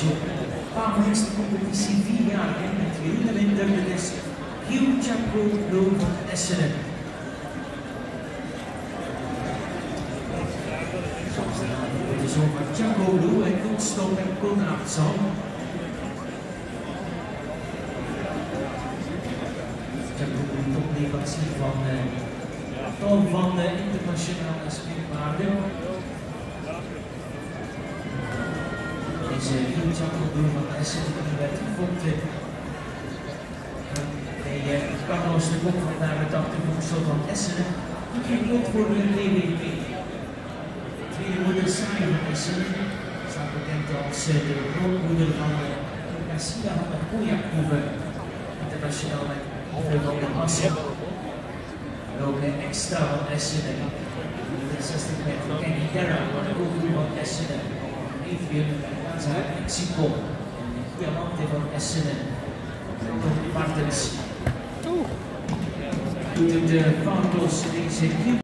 op favoriete competitie 4 jaar met Jeroen de Winter, dat is Hugh Chaco Blue van Essenen. Het is over Chaco Blue en Koolstof en Konradsson. Chaco Blue topleverancier van tal van internationale speelpaarden. Deze Hugh Chaco Blue van Essenen werd gevonden bij Carlos de Kok van daar het achtervoegsel van Essenen. Die ging ook voor de DWP. Tweede moeder Saai van Essenen staat bekend als de grootmoeder van Garcia van de Kojakhoeve, internationaal met veel de Hassen. En ook extra van Essenen. De 60 meter van Kenny Terra van de grootmoeder van Essenen. Adrian uit Mexico. En Diamante van Essenen. Tom Martens. Doet het Carlos deze